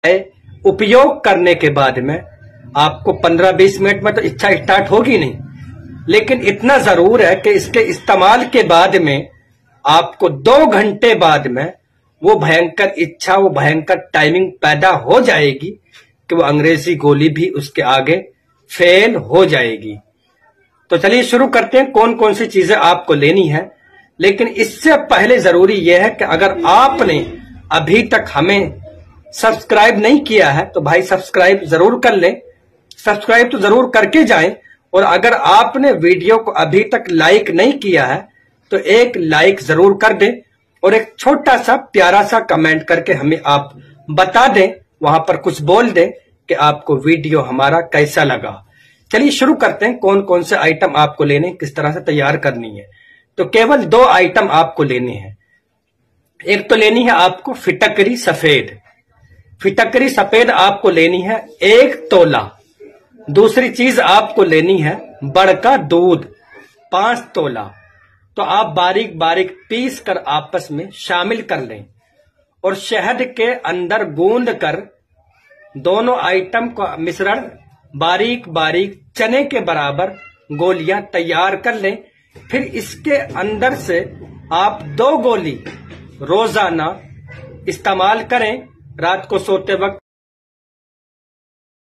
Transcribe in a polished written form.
उपयोग करने के बाद में आपको 15-20 मिनट में तो इच्छा स्टार्ट होगी नहीं, लेकिन इतना जरूर है कि इसके इस्तेमाल के बाद में आपको 2 घंटे बाद में वो भयंकर इच्छा, वो भयंकर टाइमिंग पैदा हो जाएगी कि वो अंग्रेजी गोली भी उसके आगे फेल हो जाएगी। तो चलिए शुरू करते हैं कौन कौन सी चीजें आपको लेनी है। लेकिन इससे पहले जरूरी यह है कि अगर आपने अभी तक हमें सब्सक्राइब नहीं किया है तो भाई सब्सक्राइब जरूर कर लें, सब्सक्राइब तो जरूर करके जाएं। और अगर आपने वीडियो को अभी तक लाइक नहीं किया है तो एक लाइक जरूर कर दें और एक छोटा सा प्यारा सा कमेंट करके हमें आप बता दें, वहां पर कुछ बोल दें कि आपको वीडियो हमारा कैसा लगा। चलिए शुरू करते हैं कौन कौन से आइटम आपको लेने, किस तरह से तैयार करनी है। तो केवल 2 आइटम आपको लेने हैं। एक तो लेनी है आपको फिटकरी सफेद, फिटकरी सफेद आपको लेनी है 1 तोला। दूसरी चीज आपको लेनी है बड़का दूध 5 तोला। तो आप बारीक बारीक पीस कर आपस में शामिल कर लें और शहद के अंदर गूंद कर दोनों आइटम का मिश्रण बारीक बारीक चने के बराबर गोलियां तैयार कर लें। फिर इसके अंदर से आप 2 गोली रोजाना इस्तेमाल करें रात को सोते वक्त।